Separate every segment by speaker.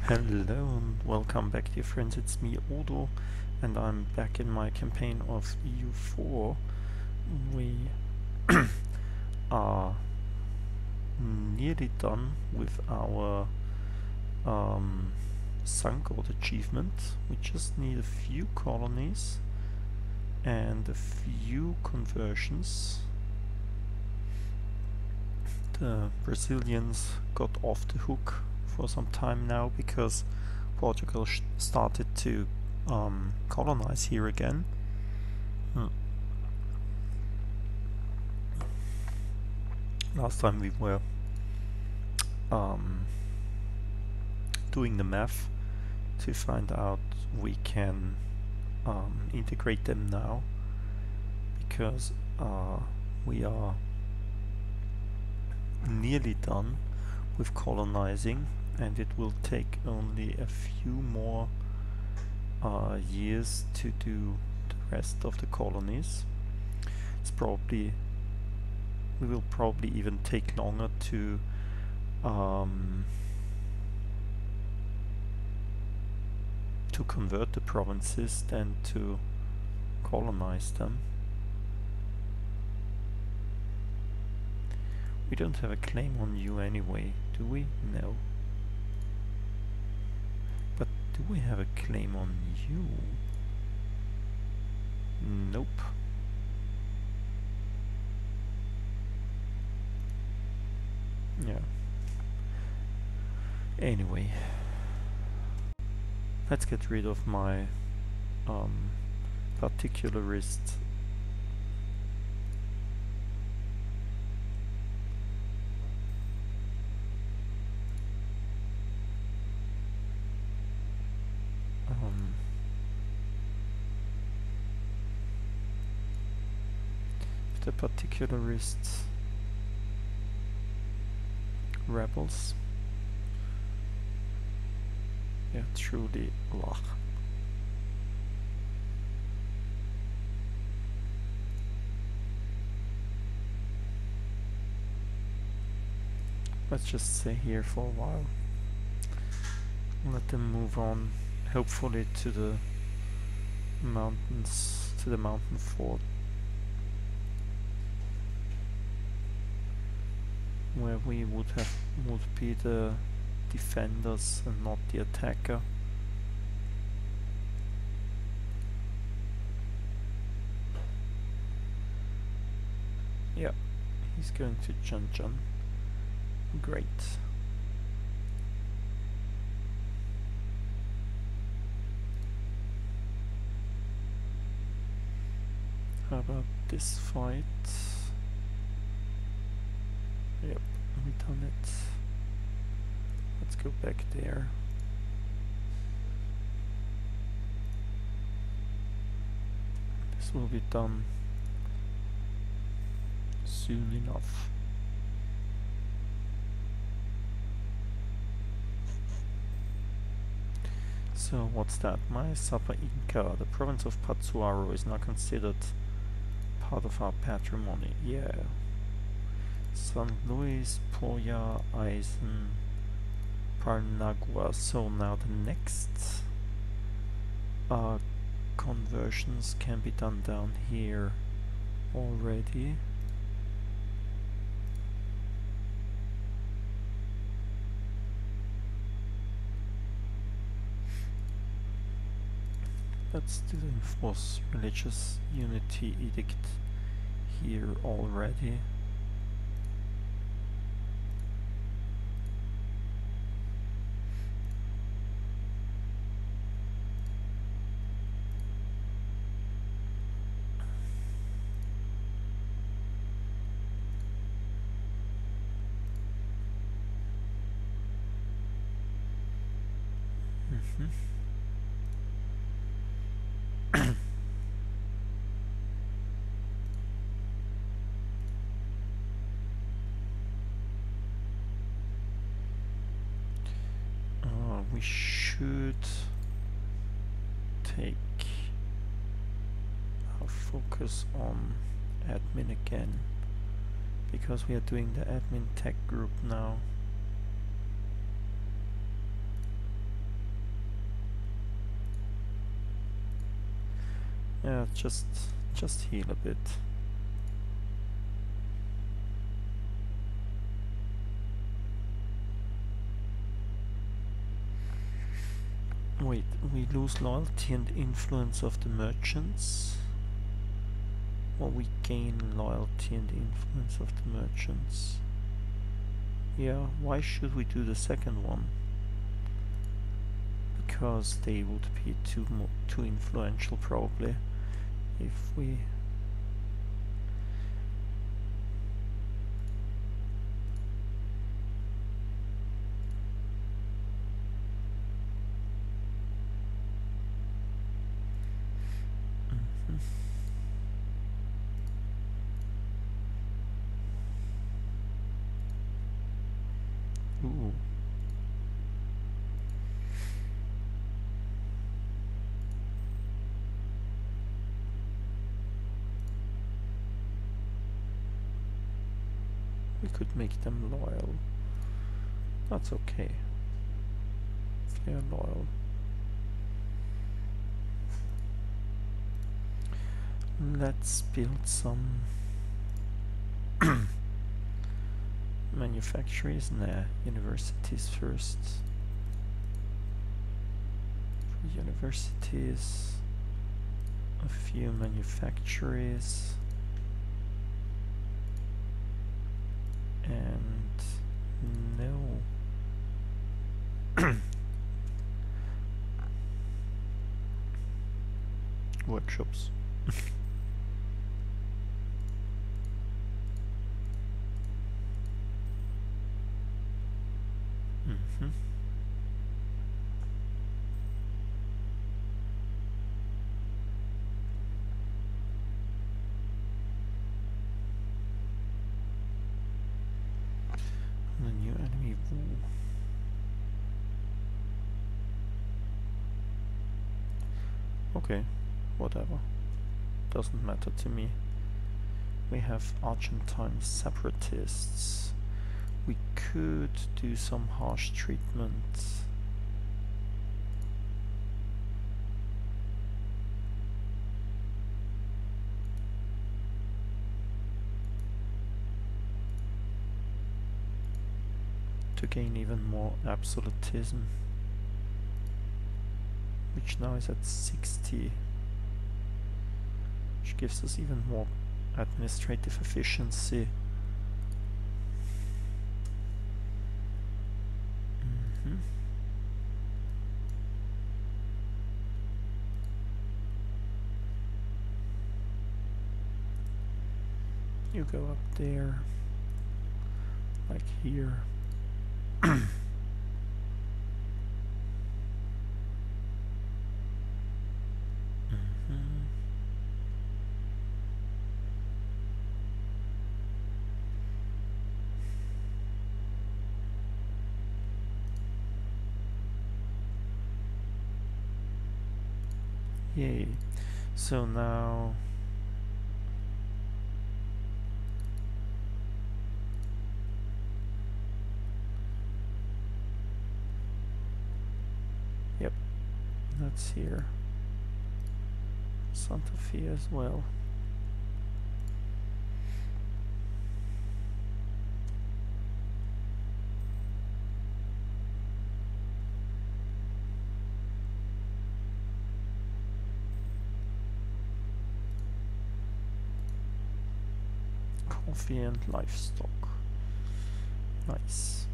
Speaker 1: Hello and welcome back, dear friends. It's me, Odo, and I'm back in my campaign of EU4. We are nearly done with our Sun God achievement. We just need a few colonies and a few conversions. The Brazilians got off the hook for some time now because Portugal started to colonize here again. Last time we were doing the math to find out we can integrate them now, because we are nearly done with colonizing, and it will take only a few more years to do the rest of the colonies. We will probably even take longer to convert the provinces than to colonize them. We don't have a claim on you anyway, do we? No. But do we have a claim on you? Nope. Yeah. Anyway, let's get rid of my particularist the particularist rebels. Yeah, truly, ugh. Let's just stay here for a while. Let them move on, hopefully to the mountains, to the mountain fort, where we would be the defenders and not the attacker. Yeah, he's going to Chun. Great. How about this fight? Yep, we done it. Let's go back there. This will be done soon enough. So what's that? My Sapa Inca. The province of Patsuaro is now considered part of our patrimony. Yeah. San Luis, Poya, Eisen, Parnagua. So now the next conversions can be done down here already. Let's do the enforce religious unity edict here already. We should take our focus on admin again, because we are doing the admin tech group now. Yeah, just heal a bit. Wait, we lose loyalty and influence of the merchants? Or we gain loyalty and influence of the merchants? Yeah, why should we do the second one? Because they would be too influential probably if we... Ooh. We could make them loyal. That's okay. If they're loyal. Let's build some manufactories. Nah, universities first. For universities, a few manufactories. And no. Workshops. Mm-hmm. The new enemy. Ooh. Okay, whatever. Doesn't matter to me. We have Argentine separatists. We could do some harsh treatment. To gain even more absolutism, which now is at 60, which gives us even more administrative efficiency. You go up there, like here. Yay. So now yep, that's here. Santa Fe as well. Coffee and livestock. Nice.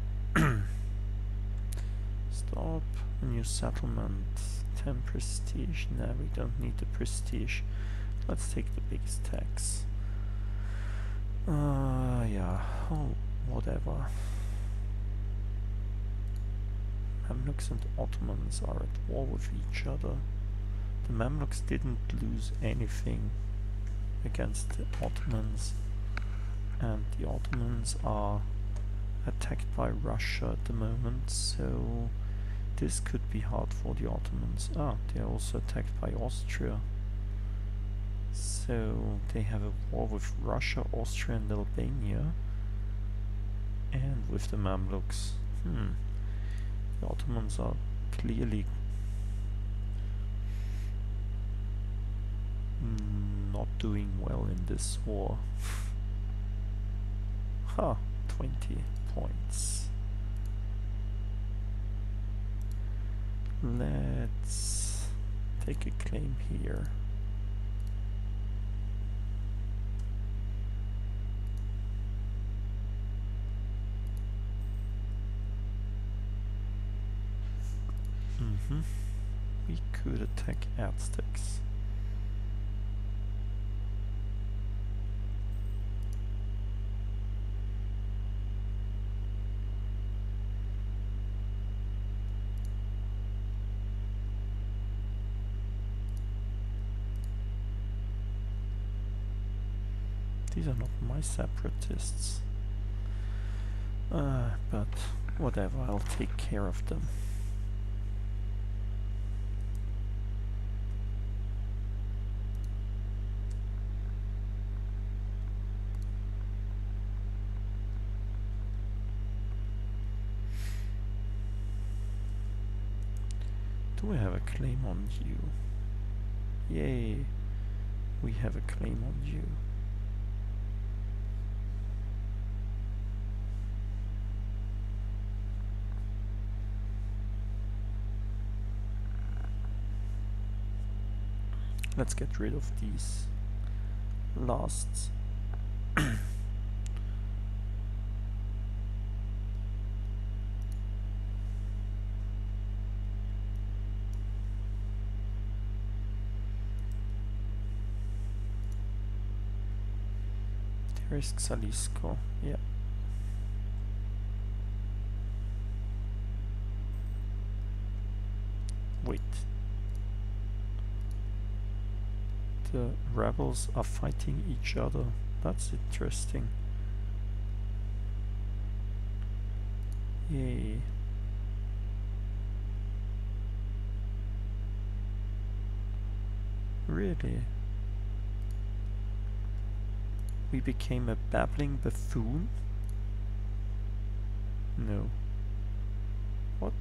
Speaker 1: Stop. New settlement. 10 prestige. Nah, we don't need the prestige. Let's take the biggest tax. Yeah. Oh, whatever. Mamluks and Ottomans are at war with each other. The Mamluks didn't lose anything against the Ottomans, and the Ottomans are attacked by Russia at the moment, so this could be hard for the Ottomans. Ah, they are also attacked by Austria. So they have a war with Russia, Austria and Albania, and with the Mamluks. The Ottomans are clearly doing well in this war. Ha, 20 points. Let's take a claim here. We could attack Aztecs. These are not my separatists. But whatever, I'll take care of them. Do we have a claim on you? Yay! We have a claim on you. Let's get rid of these lasts. There is Xalisco, yeah. Wait. The rebels are fighting each other. That's interesting. Yay. Really? We became a babbling buffoon? No. What?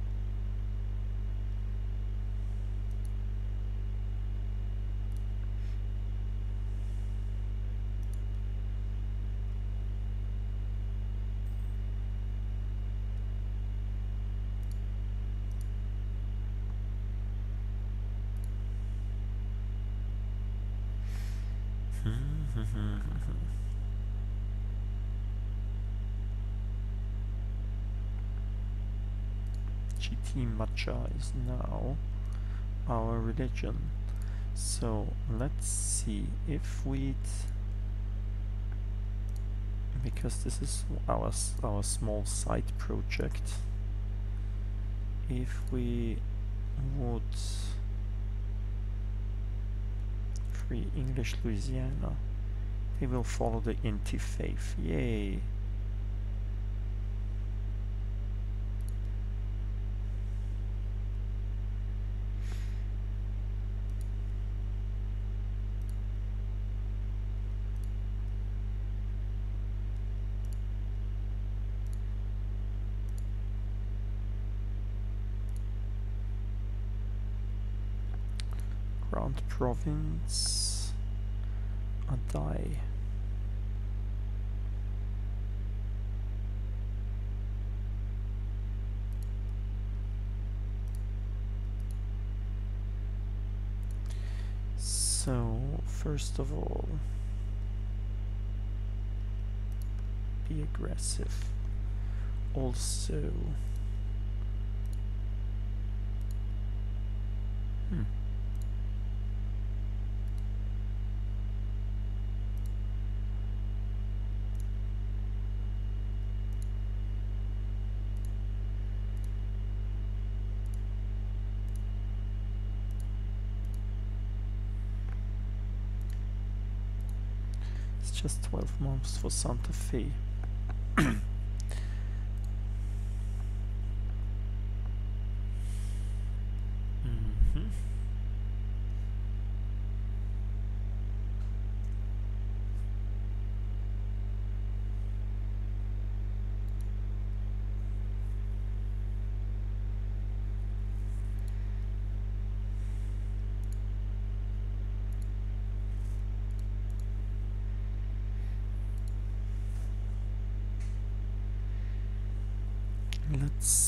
Speaker 1: GT Matcha is now our religion. So let's see if we'd, because this is our small side project, if we would free English Louisiana, they will follow the Inti faith. Yay! Grand Province, Adai. So, first of all, be aggressive. Also, it's just 12 months for Santa Fe.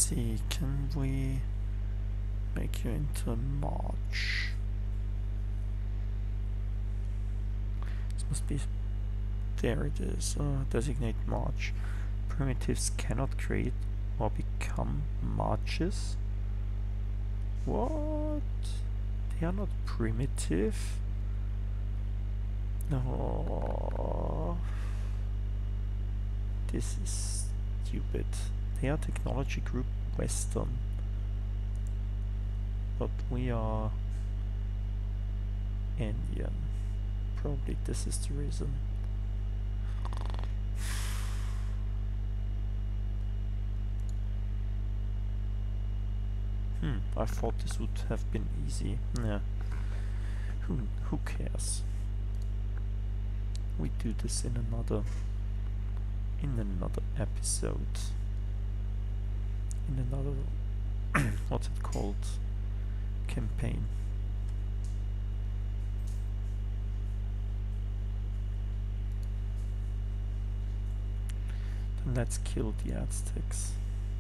Speaker 1: see, can we make you into a march? This must be... there it is. Designate march. Primitives cannot create or become marches? What? They are not primitive? No. This is stupid. They are technology group Western. But we are Indian. Probably this is the reason. I thought this would have been easy. Nah. Who cares? We do this in another episode. In another what's it called? Campaign. Then let's kill the Aztecs.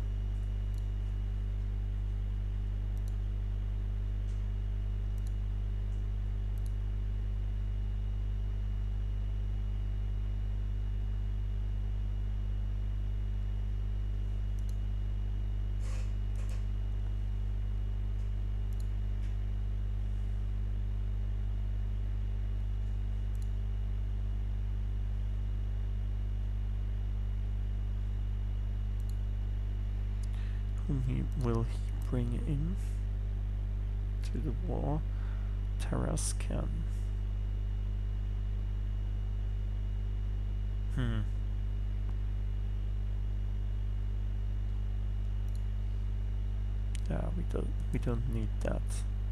Speaker 1: Whom will he bring in to the war? Tarascan. Yeah, we don't need that.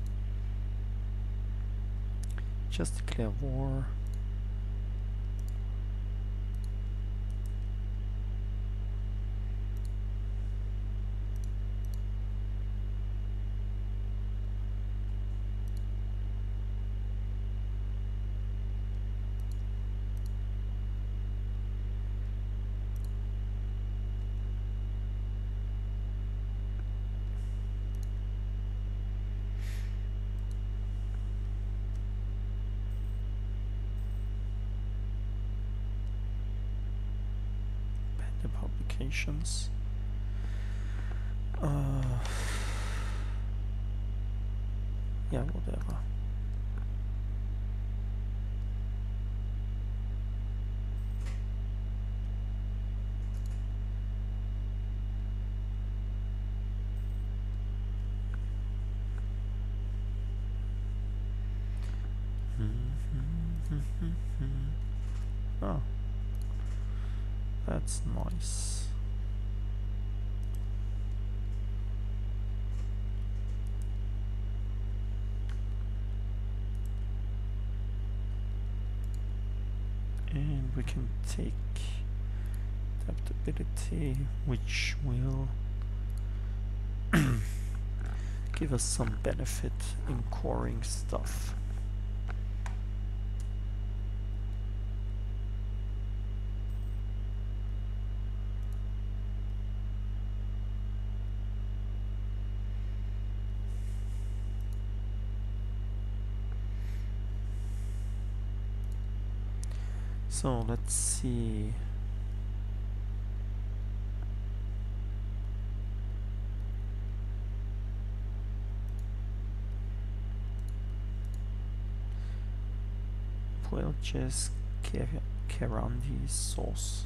Speaker 1: Just declare war. The publications. Yeah, whatever. Oh. That's nice. And we can take adaptability, which will give us some benefit in coring stuff. So let's see. Puelches Kerandi sauce.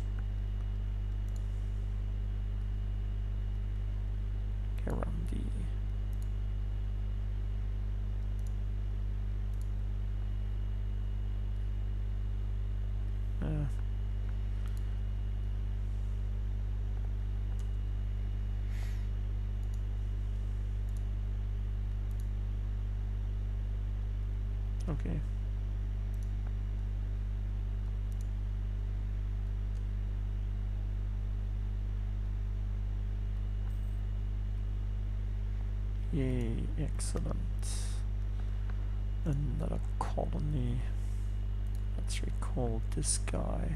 Speaker 1: Kerandi. Okay. Yay, excellent. Another colony. Let's recall this guy.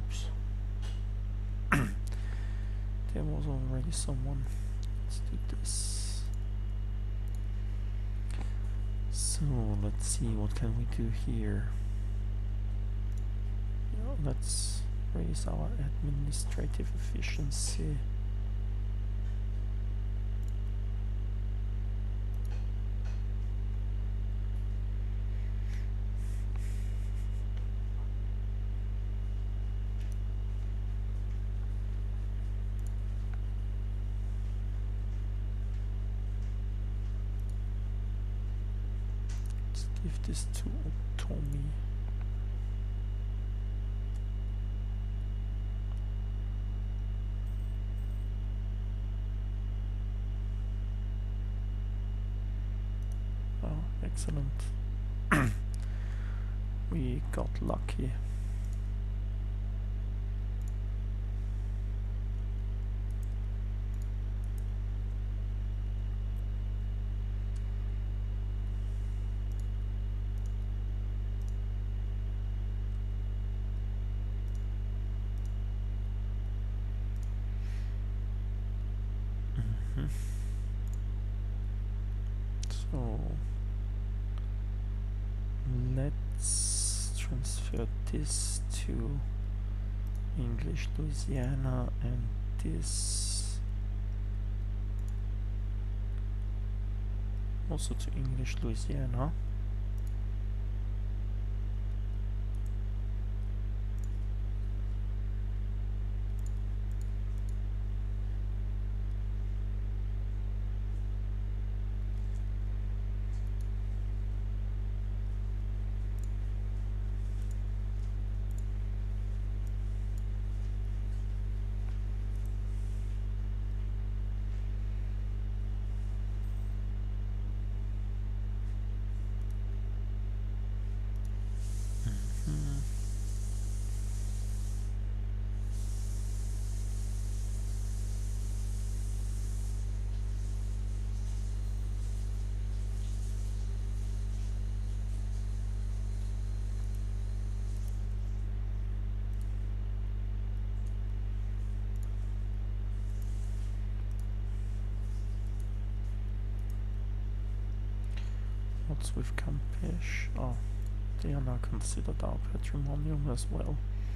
Speaker 1: Oops. There was already someone. Let's do this. So let's see, what can we do here? Yeah, let's raise our administrative efficiency. Give this to Tommy. Oh, excellent. We got lucky. So let's transfer this to English Louisiana and this also to English Louisiana. What's with Campeche? Oh, they are now considered our patrimonium as well.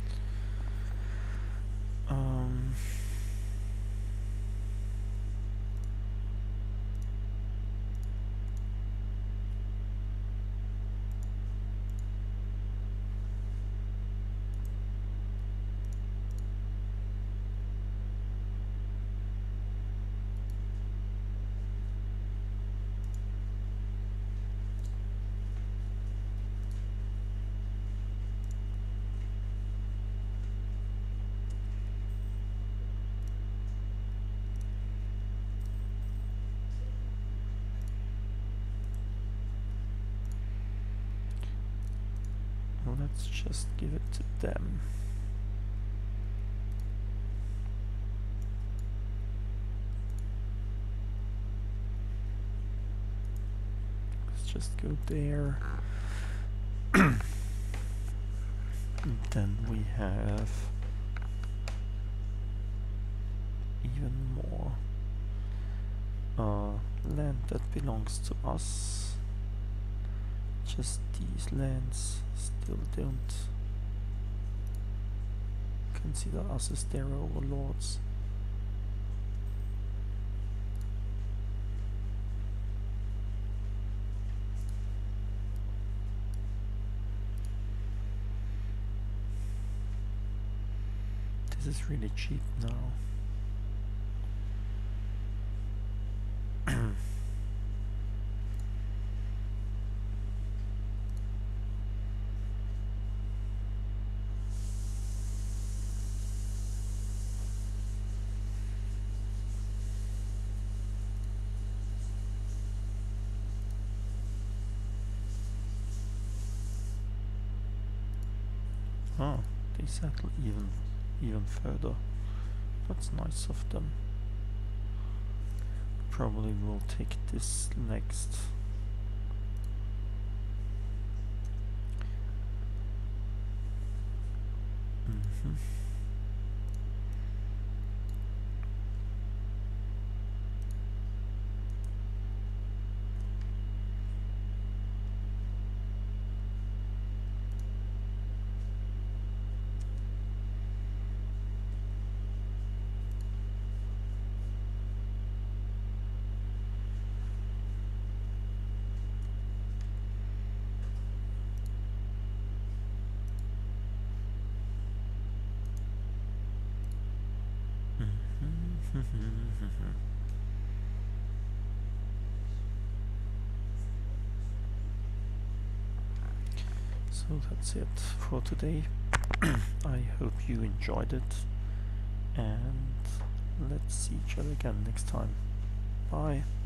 Speaker 1: Let's just give it to them. Let's just go there. And then we have even more land that belongs to us. Just these lands still don't consider us as their overlords. This is really cheap now. Oh, they settle even further. That's nice of them. Probably will take this next. So that's it for today. I hope you enjoyed it, and let's see each other again next time. Bye.